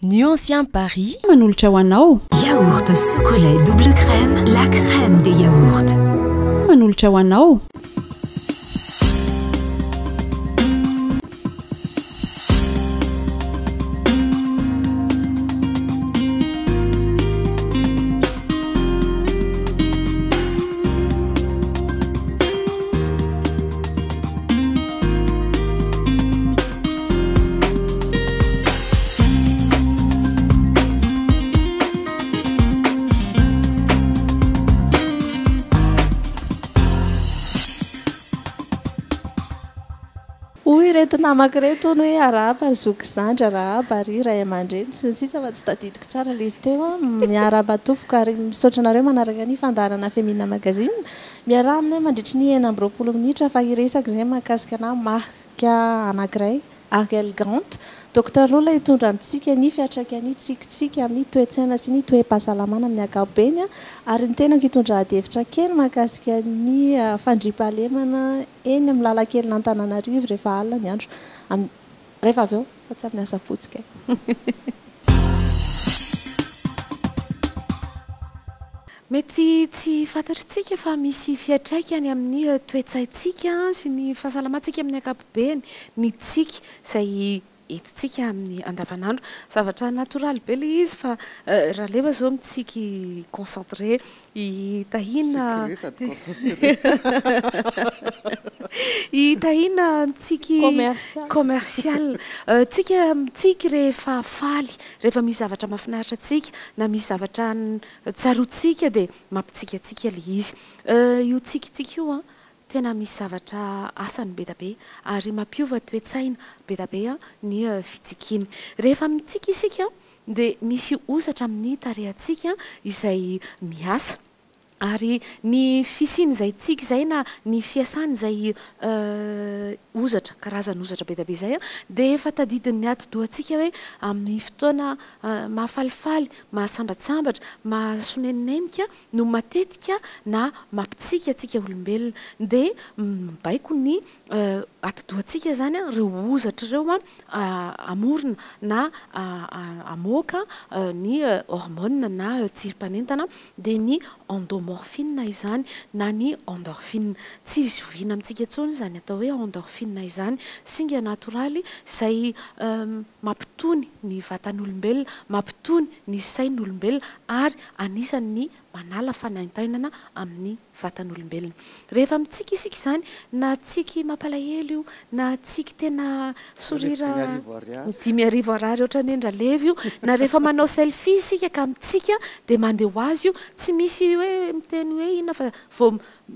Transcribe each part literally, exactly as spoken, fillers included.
Nuancien Paris manolotra ho anao Yaourt chocolat double crème, la crème des yaourts. manolotra ho anao reto namako reto ny hoe araba zoky zandry araba ry ray aman-dreny sy ny sisa fa tsy tadidiko tsara le izy teo a miaraba tompoko ary misaotranareo manaraka ny fandarana Femina magazine miaraha aminay mandritry ny enina amby roapolo minitra fa iresaka izay mahakasika na marika anankiray Arc Elegante docteur Rola hitondra amintsika ny fiatraikany tsikitsiky amin'ny toe-tsaina sy ny toe-pahasalamana amin'ny ankapobeny ary ny tenako hitondra ady hevitra kely mahakasika ny fandriampahalemana eny amin'ny lalankely n'Antananarivo rehefa alina ny andro rehefa avy eo fa tsy amin'ny asapotsika mety tsy fantatritsika fa misy fiatraikany amin'ny toe-tsaintsika sy ny fahasalamantsika amin'ny ankapobeny ny tsiky izay hititsika amin'ny andavanandro zavatra natoraly be le izy fa raha leva zao mitsiky concentré hitahina hitahina mitsiky commercial tsika mitsiky rehefa faly rehefa misy zavatra mahafinaritra tsika na misy zavatra tsarotsika dia mampitsikatsika le izy io tsikitsiky io a tena misy zavatra asany be da be ary mampiova toe-tsaina be da be ny fitsikiny rehefa mitsiky isika dia misy osatra amin'ny tarehantsika izay miasa ary ny fisiny izay tsiky izay na ny fiasany izay ozatra karazany ozatra be da be izay dia efa tadidin'ny ati-dohantsika hoe amin'ny fotoana mahafalifaly mahasambatsambatra mahasoneninenika no matetika na mampitsika atsika olombelona dia mibaiko ny ati-dohantsika zany reo ozatra ireo amorona na amoaka ny hormone na tsirom-panentana dia ny endomorphine izany na ny endorphine tsy zoviana amintsika intsony izany atao hoe endorphine izany singa natoraly izay mampitony ny vatan'olombelona mampitony ny sain'olombelona ary anisan'ny manala fanaintainana amin'ny vatan'olombelona rehefa mitsiky isika izany na tsiky mampalahelo io na tsiky tena sorira dimy arivo ariary ohatrany endraleva io na rehefa manao selfie isika ka mitsika dia mandeha ho azy io tsy misy hoe miteny hoe ina fa vao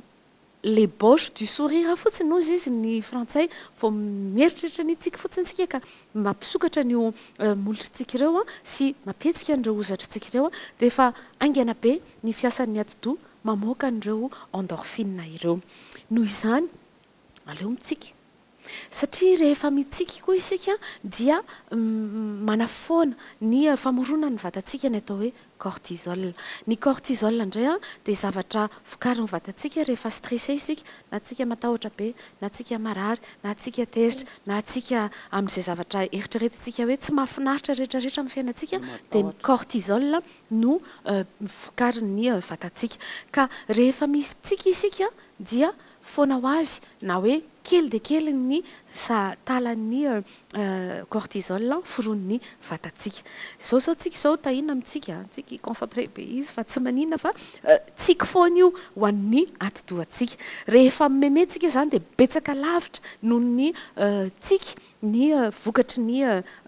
les boches du sourire fotsiny ozy izy ny frantsay vao mieritreritra ny tsiky fotsiny tsika ka mampisokatra ny molotritsika ireo sy mampihetsika an'ireo ozatritsika ireo dia efa aingana be ny fiasan'ny ati-do mamoaka an'ireo endorphine ireo noho izany aleo mitsiky satria rehefa mitsiky koa isika dia manafoana ny famorona ny vatantsika ny atao hoe cortisol ny cortisol indray dia zavatra vokarin'ny vatantsika rehefa stressé isika na tsika matahotra be na tsika marary na tsika tezitra na tsika amin'izay zavatra eritreretintsika hoe tsy mahafinaritra rehetrarehetra amin'ny fiainantsika dia ny cortisol no vokarin'ny vatantsika ka rehefa misy tsiky isika dia foana ho azy na hoe kely dia kely ny sa talan'ny cortisol foron'ny vatantsika zao zao tsika zao tahina amintsika tsika concentré be izy fa tsy manina fa tsiky foana io ho an'ny ati-dohantsika rehefa mementsika zany dia betsaka lavitra noho ny tsiky ny vokatry ny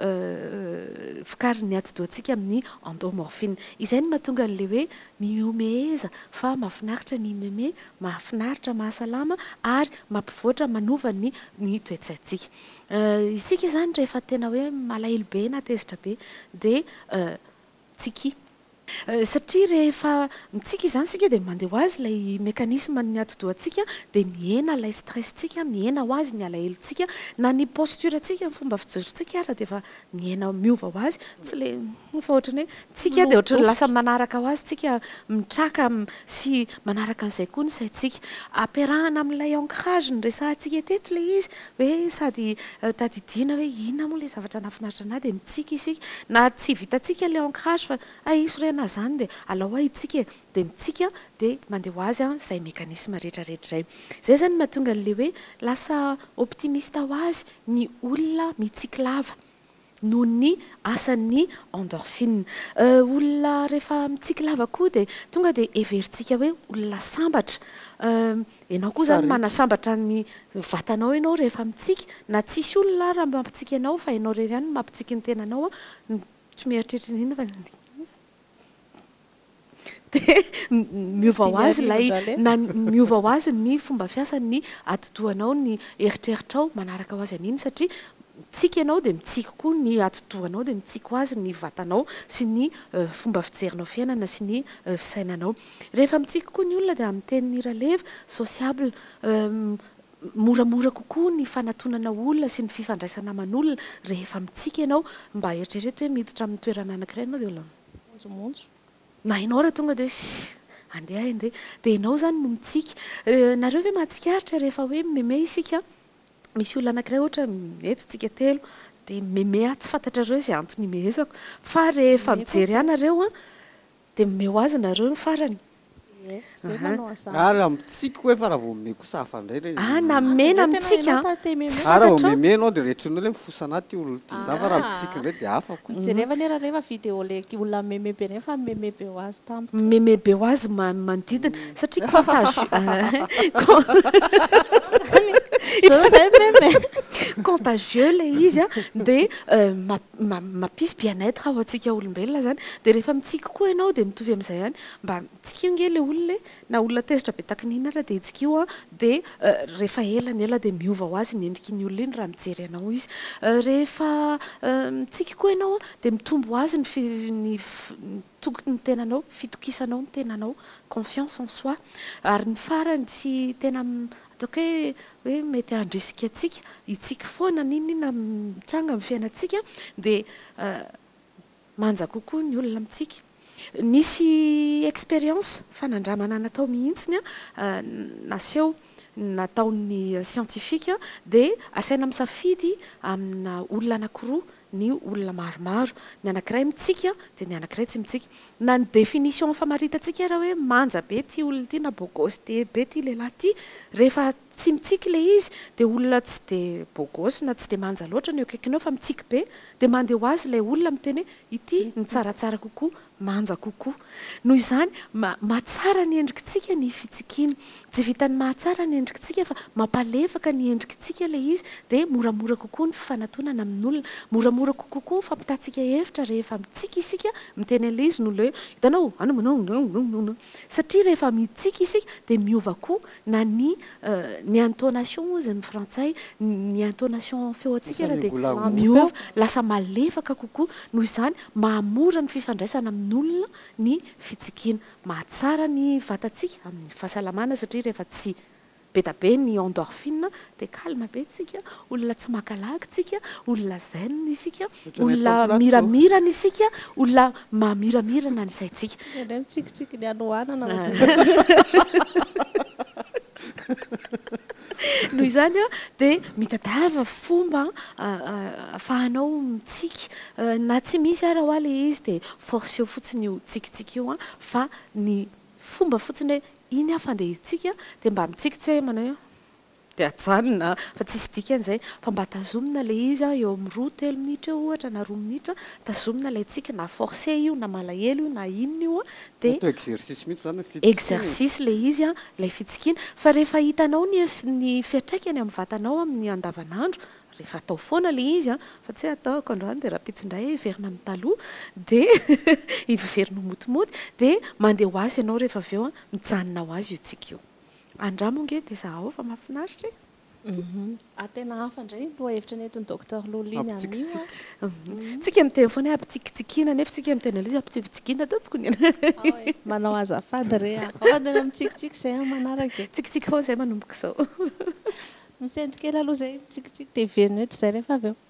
vokarin'ny ati-dohantsika amin'ny endomorphine izay no mahatonga an'le hoe miomeheza fa mahafinaritra ny meme mahafinaritra mahasalama ary mampivoatra manova ny ny toe-tsaintsika isika zany rehefa tena hoe malahelo be na tezitra be dia tsiky satria rehefa mitsika izany sika dia mandeha ho azy ilay mécanisme ny atodohantsika dia miena ilay stresstsika miena ho azy ny alahelontsika na ny posturentsika ny fomba fijerontsika ara dia efa miena miova ho azy tsy le fa ohatrany hoe tsika dia ohatrany lasa manaraka ho azy tsika mitraka sy manaraka an'izay koa ny saintsika ampiarahana amin'ilay ancrage ny resahantsika teto ilay izy hoe sady tadidiana hoe inona moa ilay zavatra nafinaritra anahy dia mitsika isika na tsy vitantsika ilay ancrage fa aiso rena zany dia alao a itsika dia mitsika dia mandeha ho azy izay mécanisme rehetrarehetra izay zay zany mahatonga an'le hoe lasa optimiste ho azy ny olona mitsiky lava noho ny asan'ny endorphine olona rehefa mitsiky lava koa dia tonga dia everitsika hoe olona sambatra ianao koa zany manasambatra ny vatanao ianao rehefa mitsiky na tsisy olona raha mampitsiky ianao fa ianao rery ihany mampitsiky ny tenanao tsy mieritreritra inona fa dia miova ho azy ilay na miova ho azy ny fomba fiasan'ny atodohanao ny eritreritrao manaraka ho azy an'iny satria mitsika ianao dia mitsiky koa ny atodohanao dia mitsiky ho azy ny vatanao sy ny fomba fijerinao fiainana sy ny fisainanao rehefa mitsiky koa ny olona dia amin'ny tenin'ny raleva sociable moramora kokoa ny fanatonana olona sy ny fifandraisana aman'olona rehefa mitsiky ianao mba eritrereto hoe miditra amin'ny toerana anankiray ianao dia monjomonjo na ianao raha tonga dia andeha andeha dia ianao zany no mitsiky nareo ve mahatsikaritra rehefa hoe meme isika misy olona anankiray ohatra eto tsika telo dia meme tsy fantatrareo izay antony mihezako fa rehefa mijery anareo dia mime ho azy nareo ny farany ara mitsika hoe fa raha vao mime kosa hafa indray re ah na mena mitsika ara vao meme anao dia rehetrino le mifosana ty olona ty za fa raha mitsika indray dia hafa koa jereva nera reva video le olona meme be reny fa meme be ho azy tampoka meme be ho azy manodidina satria contage contagieux le izy a dia mampisy bien-être ao antsika olombelona zany dia rehefa mitsiky koa ianao dia mitovy amin'izay ihany mba mitsikio nge le olona na olona tezitra be takinina raha dia itsikio a dia rehefa ela ny ela dia miova ho azy ny endriky ny olona iny raha mijery anao izy rehefa mitsiky koa ianao dia mitombo ho azy ny tokony ny tenanao fitokisanao ny tenanao confiance en soi ary ny farany tsy tena ataoko hoe hoe mety handrisika atsika itsika foana niny na mitranga amin'ny fiainantsika dia manja kokoa ny olona mitsika nisy expérience fanandramana natao mihitsiny a naseho nataon'ny scientifique dia asaina misafidy amina olona anankiroa ny olona maromaro ny anankiray mitsika dia ny anankiray tsy mitsika na ny définition famaritantsika raha hoe manja be ty olona ty na bogosy te be ty lehilahy ty rehefa tsy mitsiky le izy dia olona tsy dia bogosy na tsy dia manja loatra ny akaikinao fa mitsiky be dia mandeha ho azy ilay olona miteny hoe ity ny tsaratsara kokoa manja kokoa noho izany mahatsara ny endrikitsika ny fitsikiana tsy vitany mahatsara ny endrikitsika fa mampalefaka ny endrikitsika le izy dia moramora kokoa ny fifanantonana amin'olona moramora kokoa fampitantsika hevitra rehefa mitsiky isika miteny an'ilay izy noho le hoe hitanao ano satria rehefa mitsiky isika dia miova koa na ny ny intonation ozy ny frantsay ny intonation feo atsika raha dia miova lasa malefaka kokoa noho izany mahamora ny fifandraisana amin'olona ny fitsikiana mahatsara ny vatantsika amin'ny fahasalamana satria rehefa tsy be da be ny endorphine dia calme be tsika olona tsy makalaky tsika olona zen isika olona miramirana isika olona mamiramirana ny saintsika mitsikitsiky ny anohanana noho izany a dia mitadiava fomba ahafahanao mitsiky na tsy misy ara ho a le izy dia force eo fotsiny io tsikitsiky io a fa ny fomba fotsiny hoe iny aho fandeha itsika dia mba mitsiky tsy hoe manao dia ajanona fa tsisy dikan'izay fa mba tazomina le izy a eo amin'ny roa telo minitra eo ohatra na roa minitra tazomina ilay tsika na forcé io na malahelo io na inona io a dia exercice mihitsy zany fitsikiana exercice le izy a ilay fitsikiana fa rehefa hitanao ny fiatraikany amin'ny vatanao amin'ny andavanandro rehefa atao foana le izy a fa tsy ataoko androany dia raha pitsindray iverina amin'ny taloha dia iverina motomoty dia mandeha ho azy ianao rehefa avy eo a mijanona ho azy io tsika io andramonge dia zaho fa mahafinaritra Atena hafa indray loha hevitra netiny docteur Loliny anio. Tsika miteny foana ampitsikitsikiana nefa tsika miteny izy ampitsikitsikiana tompoko ny. Manao azafady re afady mitsikitsiky izay manaraka. Tsikitsiky foana izay manomboka izao. Misento kely aloha izay mitsikitsiky dia verina eto izay rehefa avy eo.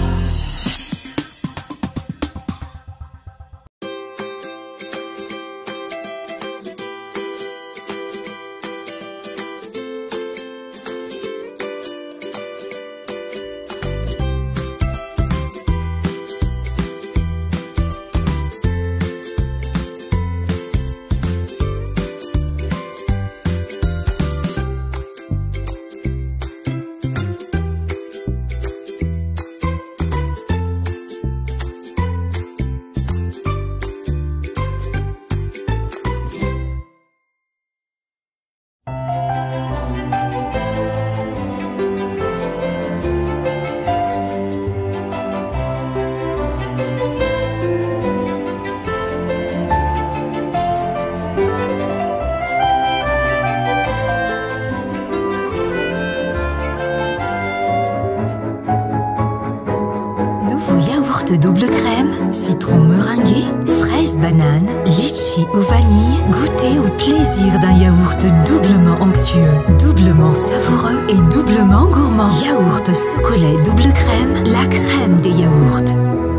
Double crème, citron meringué, fraise banane, litchi ou vanille, goûtez au plaisir d'un yaourt doublement onctueux, doublement savoureux et doublement gourmand. Yaourt Socolait double crème, la crème des yaourts.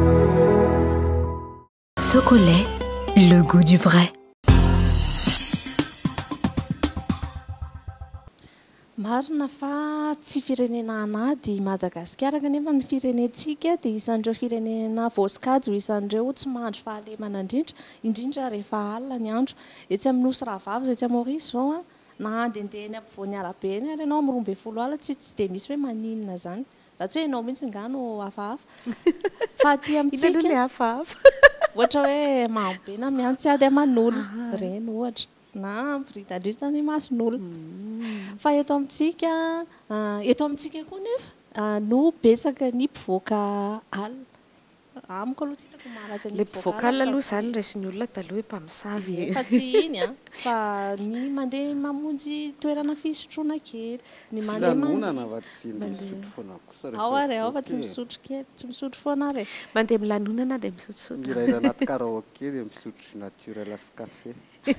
Socolait, le goût du vrai. Marina fa tsy firenena anady Madagasikara kanefa ny firenentsika dia isan'ireo firenena voasokajy isan'ireo tsy mahandro fahalemana indrindra indrindra rehefa alina ny andro. Etsy amin'ny nosy Rahavavy izay etsy Maurice izao na andendeny ampovoan'ny arabe eny ary ianao amin'ny roa ambin'ny folo alina tsy tsy dia misy hoe maninona zany raha tsy hoe ianao mihitsy nga no hafahafa fa aty amintsika hafahafa ohatra hoe Mambe na Miantsiady Aman'olo ireny ohatra na Britadrita ny Mason'olo. Fa eto amintsika eto amintsika koa nefa no betsaka ny mpivoaka alina. Amiko aloha tsy hitako maharatsy ny mpivoaka alina aloha izany raisin'ny olona taloha hoe mpamosavy. Fa tsy iny a fa ny mandeha mamonjy toerana fisotroana kely ny mandeha lanonana fa tsy misotro foana kosa ao ary ao fa tsy misotro kely tsy misotro foana re mandeha milanonana dia misotrosotro miray anaty karaoke dia misotro naturel sy kafe.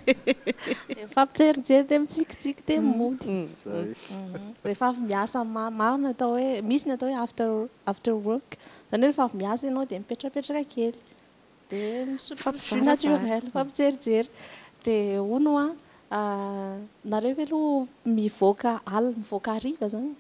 Fampijerijery dia mitsikitsiky dia mody. Rehefa avy miasa maro ny atao hoe misy ny atao hoe after after work izany hoe rehefa avy miasa ianao dia mipetrapetraka kely dia misotro jus naturel fampijerijery dia hono a nareo ve aloha mivoaka alina mivoaka hariva zany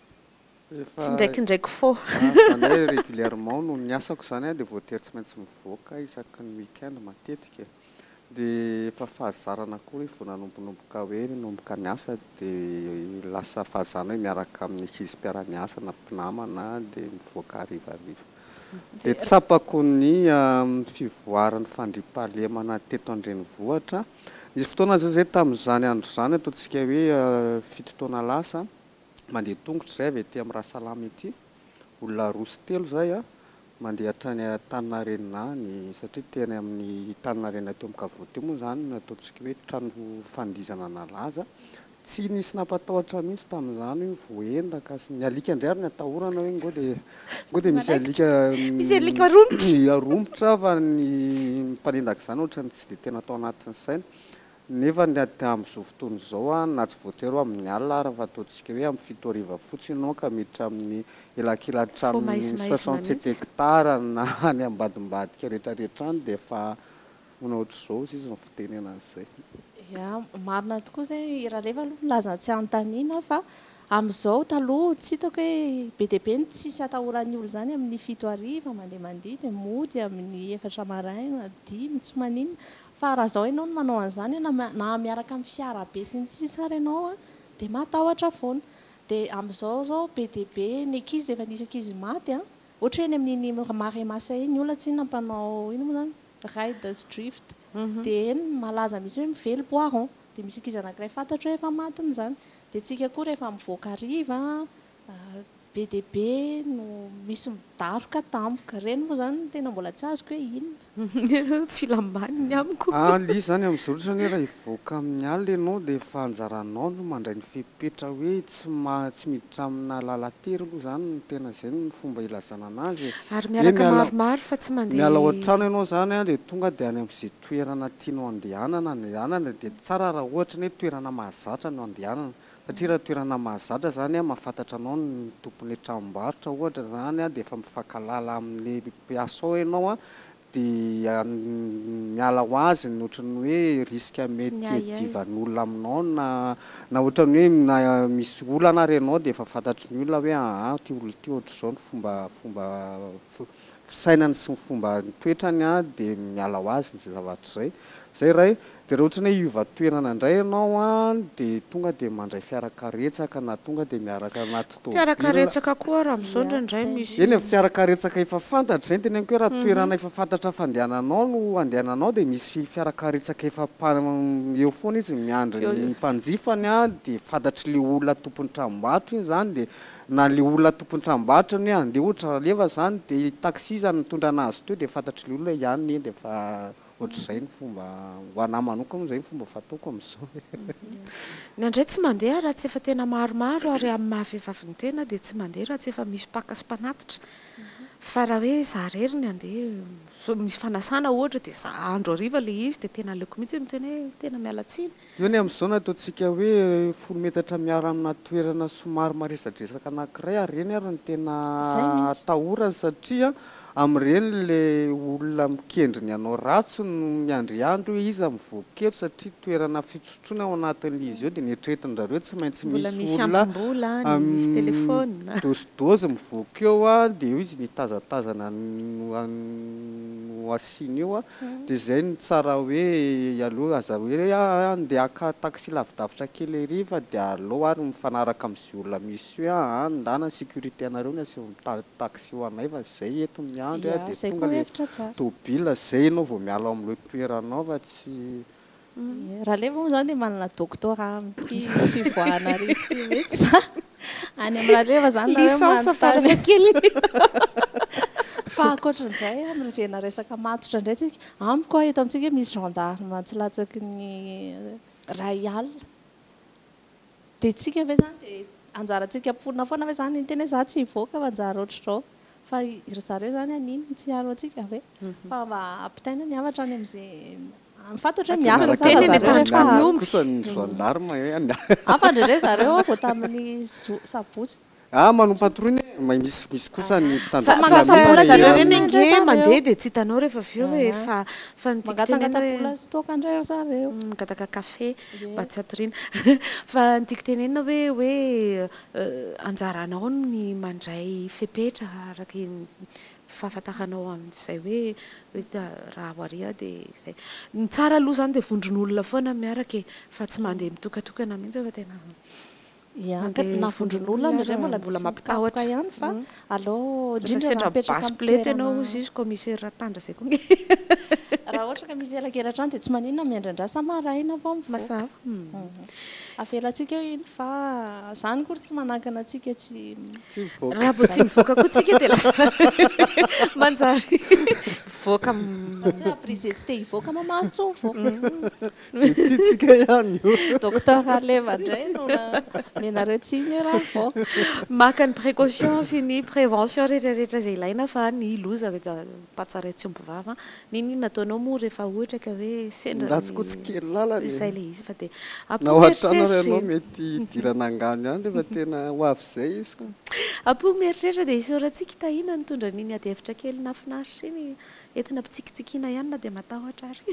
tsy ndraikindraiky fô zany hoe régulièrement no ny asako zany dia voatery tsy maintsy mivoaka isaky ny week-end matetika dia efa fahazarana koa izy vao nanombonomboka hoe nomboka ny asa dia lasa fahazarana hoe miaraka amin'ny ankizy mpiara-miasa na mpinamana dia mivoaka harivariva dia tsapako ny fivoaran'ny fandriam-pahalemana teto an-drenivohitra izy fotoana zay zay tamin'izany andro izany ataontsika hoe fito taona lasa mandeha tongotra izay avy ety amin'ny Rahasalama ety olona roa sy telo izay a mandeha hatrany Antaninarenina any satria teny amin'ny Antaninarenina teo amin'ny Kavoty moa izany no ataontsika hoe trano fandizana nalaza tsy nisy nampatahotra mihitsy tamin'izany hoe voendaka sy ny alika indray ary ny atahorana hoe ngo dia ngo dia misy alika misy alika rombotra arombotra fa ny mpanendaka izany ohatrany tsy dia tena atao anatin'ny saina nefa ny amin'izao fotoana izao a na tsy voatery amin'ny alina ary fa ataontsika hoe amin'ny fito hariva fotsiny ianao ka miditra amin'ny elakilatra amin'ny soixante-sept hectare na ny ambadimbadika rehetrarehetra any dia efa ona ohatr'izao izy no fitenena an'izay. Ya marina tokoa izay raha rehefa aloha milaza tsy anontaniana fa amin'izao taloha tsy hitako hoe be dia be ny tsisy atahoran'ny olo izany amin'ny fito hariva mandeha mandeha dia mody amin'ny efatra maraina dimy tsy maninona fa raha izao ianao no manao an'izany na miaraka amin'ny fiara be sy ny sisa ary ianao a dia matahotra foana dia amin'izao zao be dia be ny ankizy efa nisy ankizy maty a ohatra hoe ny amin'iny marée massa iny ny olona tsy inona mpanao ino moa zany ride drift dia eny malaza misy hoe mively Boiron dia misy ankizy anankiray fantatro hoe efa matiny izany dia tsika koa rehefa mivoaka hariva be dia be no misy midaroka tampoka reny moa zany tena mbola tsy azoko hoe inona filambaniny amiko ali zany amin'izao ny raha hivoaka amin'ny alina ianao dia efa anjaranao no mandray ny fepetra hoe tsy ma tsy miditra amina lalatery aloha zany no tena izay ny fomba ilazana anazy ary miaraka maromaro fa tsy mandeha miala ohatrano ianao zany a dia tonga dia any amin'izay toerana tianao andehanana andehanana dia tsara raha ohatra ny hoe toerana mahazatra no andehanana satria raha toerana mahazatra zany a mahafantatra anao ny tompony tranombarotra ohatra zany a dia efa mifankalala amin'ilay mpiasa ao ianao a dia miala ho azy ny ohatran'ny hoe riska mety divan'olona aminao na na ohatran'ny hoe na misy olana ary ianao dia efa fantatry ny olona hoe aha ty olona ty ohatr'izao ny fomba fomba fisainany sy ny fomba toetrany a dia miala ho azy ny zavatra izay zay ray dia raha ohatra ny hoe iova toerana indray ianao a dia tonga dia mandray fiarakaretsaka na tonga dia miaraka anaty tomobilina fiarakaretsaka koa raha amin'izao indraindray misy eny fiarakaretsaka efa fantatra zay tena hoe raha toerana efa fantatra fandehananao no andehananao dia misy fiarakaretsaka efa eo foana izy miandry ny mpanjifany a dia fantatry le olona tompony tranombarotra iny zany dia na le olona tompony tranombarotra ny hoe andeha ohatra leva zany dia taxi zany mitondra anazy teo dia fantatry le olona ihany eny dia efa ohatr'izay ny fomba ho anahy manokana moa zay ny fomba fataoko amin'izao nandray tsy mandeha raha tsy efa tena maromaro ary amin'ny mahavehivavy ny tena dia tsy mandeha raha tsy efa misy paka sy mpanatitra fa raha hoe za rery ny andeha misy fanasana ohatra dia za andro hariva le izy dia tena aleoko mihitsy miteny hoe tena miala tsiny io ny amin'izao no ataontsika hoe folo metatra miara amina toerana somary maresadresaka anankiray ary reny ary ny tena atahorany satria amin'ireny le olona mikendry ny anao ratsy no miandriandro iza mivoaka eto satria toerana fitsotroana ao anatin'le izy eo dia nietretin-drareo tsy maintsy misy olona misy telefona dozidozy mivoaka eo a dia eo izy nitazatazana no asiany eo a dia izay ny tsara hoe aloha aza hoe andeha aka taxi lavidavitra kely ariva dia aleo ary mifanaraka amin'izay olona misy eo a andana ny sécurité anareo ny aseo taxi ho anay fa izay eto miandry a dia tonga le tobila zay ianao vao miala amin'ilay toeranao fa tsy raha leva moa zany dia manana doctora ampy fivoahana rivoty mihitsy fa any amin'ny raha leva zany lisansa faraka kely fa ankoatran'izay amrivena resaka matotra indray tsika amiko eto amintsika misy gendarme tsy latsaky ny ray alina dia tsika ve zany dia anjarantsika ponina foana ve zany tena hoe za tsy hivoaka fa anjara ohatr'izao fa zareo zany aniny tsy aro atsika ve fa mba ampitaina ny avatra any amin'izay mifantatra hoe miasa tsara zareo kosa ny gendarme afa ndraindray zareo vao tamin'ny sabotsy ah manompatoroiny misy misy kosa ny zareo reny ange mandeha dia tsy hitanao rehefa avy eo hoe fa fa mangatangatabola sy toaka indray zareo mangataka kafe mba tsy hatoriana fa nitiako tenenina hoe hoe anjaranao ny mandray fepetra araky fahafantaranao amin'izay hoe raha hoaria dia izay ny tsara aloha zany dia vondron'olona foana miaraka fa tsy mandeha mitokatokana mihitsy fa tena navondron'olona ndraindray mbola mbola mampitahotra ihany fa allo indrindra basiplety ianao izy izy commissaire ratandra zay koa raha ohatra ka misy elakelatra any dia tsy maninona miandrandra maraina vao masava avelantsika eo iny fa zany kory tsy manankana atsika tsy raha vao tsy mivoaka koa tsika dia lasa manjary mivoaka tsy aprise tsy te hivoaka mamaso tso tiatsika ihany io docteur aleva indray no menareo tsiny raha vao maka ny précaution sy ny prévention rehetrarehetra izay ilaina fa ny loza mpatsara tsy ombivava niny nataonao moa rehefa ohatra ka hoe sendraratsy koa tsy kely lalana izay le izy fa dia na ohatrano ianao mety dirana angano ihany rehefa tena ho avy izay izy ko apo mieritreritra dia isorantsika tahina nitondra niny ady hevitra kely nafinaritra iny entina mpitsikitsikiana ihany na dia matahotra ary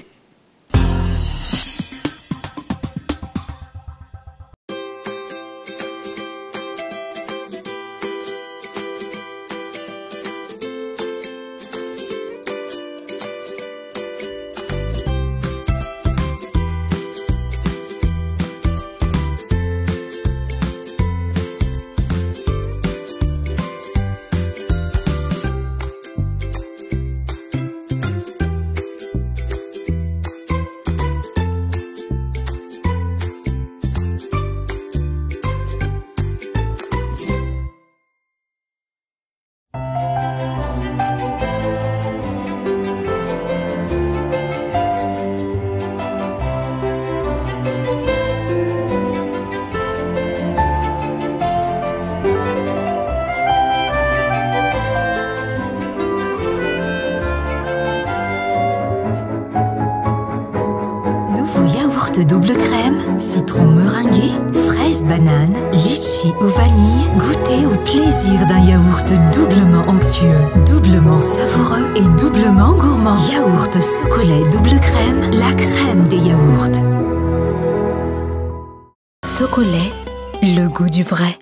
Yaourt double crème, citron meringué, fraise banane, litchi ou vanille. Goûtez au plaisir d'un yaourt doublement onctueux, doublement savoureux et doublement gourmand. Yaourt Socolait double crème, la crème des yaourts. Socolait, le goût du vrai.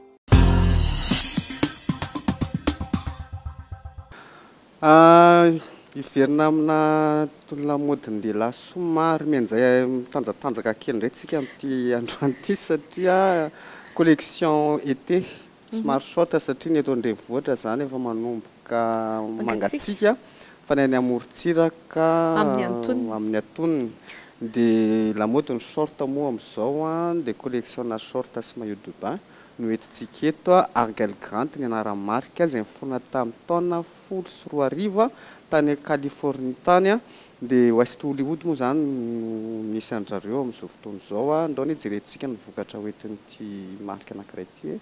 Iverina amina tolonamodin-dehilahy somary mianjay mitanjatanjaka kely indray tsika amin'ity androany ity satria collection été somary short satria ny eto andrenivohitra zany efa manomboka mangatsika fa ny any amorontsiraka amin'ny antonony dia lamaody ny short moa amin'izao dia collectionna short sy maillot de bain no entintsika eto Argel Grant ny anarany marika izay nifoana tamin'ny taona folo sy roa arivo tany Californie tany dia West Hollywood moa zany misy anjareo amin'izao fotoana izao ndao ny jerentsika ny vokatra hoentin'ity marika anankiray ity.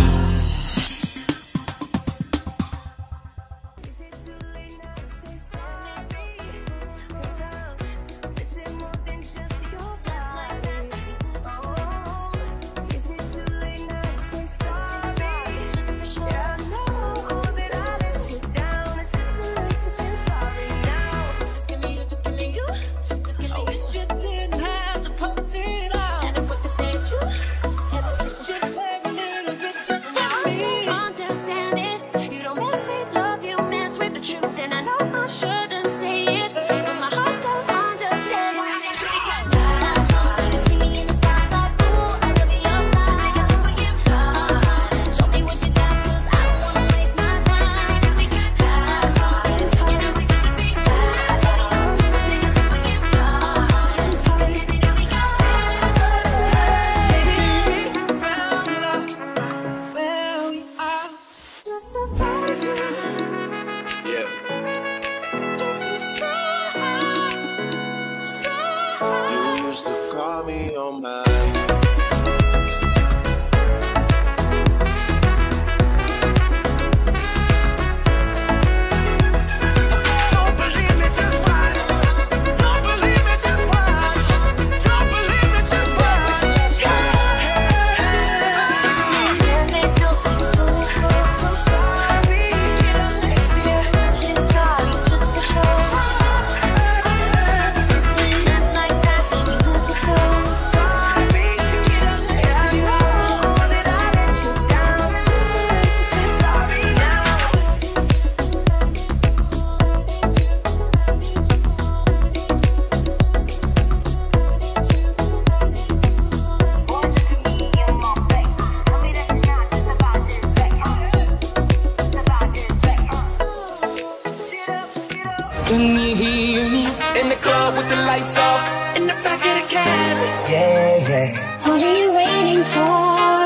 Can you hear me? In the club with the lights off, in the back of the cab. Yeah, yeah. What are you waiting for?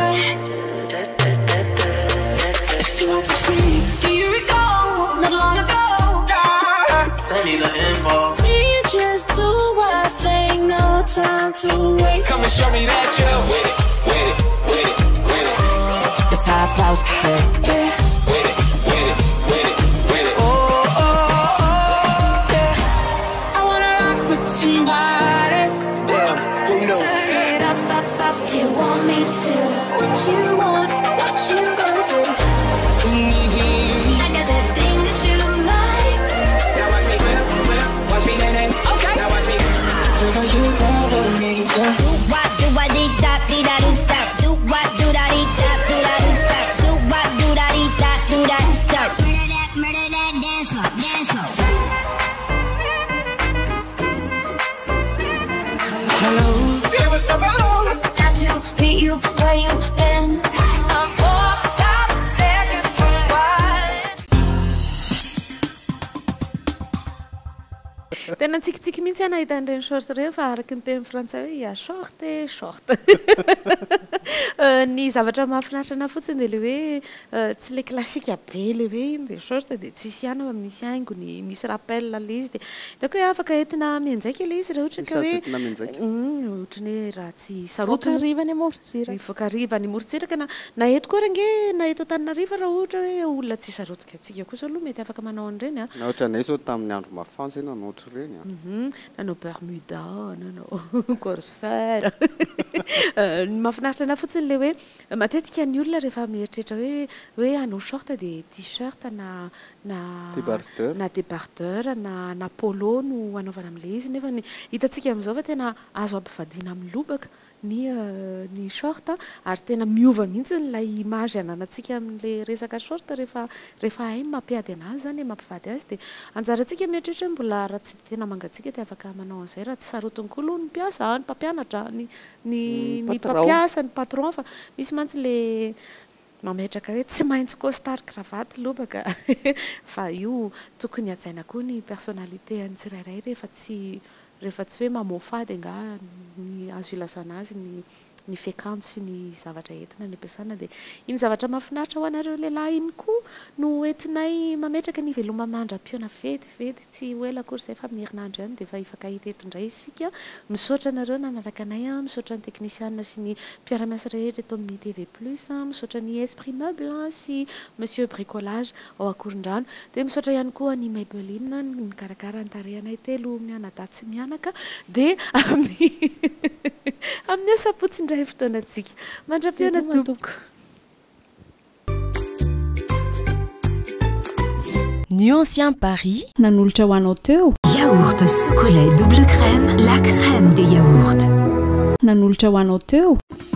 It's too hard to sleep. Do you recall not long ago? Yeah. Send me the info. We just do our thing, no time to waste. Come and show me that you're with it, with it, with it, with it. That's how I bounce to play. Yeah. With it, with it, with it, with it. Somebody, damn, who knows? turn it up, up, up. Do you want me to? What you want? What you gonna do? Can you hear me? I got that thing that you like. Now watch me, watch me, nay, nay. Okay. Now watch me. Girl, you know that I need you. Do what, do what, dee da, dee da, do da. Do what, do da, dee da, do da, do da. Do what, do da, dee da, do da, da. Murder that, murder that, dance floor, dance floor. Hello, it was so long. Has to be you where you been. I'm four, five seconds from what? Tena tsikitsiky mihitsy nahita an'ireny short ireny fa araky ny teny frantsay hoe ia short e short. Ny zavatra mahafinaritra ana fotsiny dia le hoe tsy le klasika be le hoe le short dia tsisy ihany fa misy haingony, misy rappel le izy dia hitako hoe afaka entina mianjaika ilay izy raha ohatra ka hoe ohatra ny hoe raha tsy sarotiny Voakariva ny amorontsiraka. voakariva ny amorontsiraka na na eto koa range na eto Antananarivo raha ohatra hoe olona tsy sarotika antsika kosa aloha mety afaka manao an'ireny a. Na ohatra anay zao tamin'ny andro mafana zay nanoatra reny a nanao bermuda nanao corsaire ny mahafinaritra ana fotsiny le hoe matetika ny olona rehefa mieritrehitra hoe hoe anao short dia t-shirt na na na débardeur na na polo no anaovana amin'ilay izy nefa ny hitantsika amin'izao fa tena azo ampivadiana amin'ny lobaka ny ny short ary tena miova mihitsy nylay image ananantsika amin'ilay resaka short rehefa rehefa hay mampiady anazy zany mampivady azy dia anjarantsika mieritrehitra hoe mbola raha tsy tena mangatsika dia afaka manao an'izay raha tsy sarotiny koa aloha ny mpiasa ny mpampianatra ny ny ny mpampiasa ny patron fa misy mantsy le mametraka hoe tsy maintsy costard cravaty lobaka fa io tokony hajaina koa ny personnalité an'ny tsirairay rehefa tsy rehefa tsy hoe mamofady nga ny azo ilazana azy ny ny fécante sy ny zavatra entina ny ampiasana dia iny zavatra mahafinaritra ho anareo lehilahy iny koa no entinay mametraka ny veloma mandram-piona vetivety tsy ho ela akory izay fa amin'ny herinandro ihany dia efa ifaka hita eto indray isika misaotra anareo nanaraka anay a misaotra ny teknisiana sy ny mpiara-miasa rehetra eto amin'ny T V plus a misaotra ny esprit meuble sy monsieur bricolage ao Akorondrano dia misaotra ihany koa ny Maybelline ny mikarakara ny tarehanay telo mianadahy tsy mianaka dia amin'ny amin'ny asapotsy indray fotoanantsika mandram-piona tompoko. Nuancien Paris nanolotra ho anao teo yaourt chocolat double crème la crème des yaourts nanolotra ho anao teo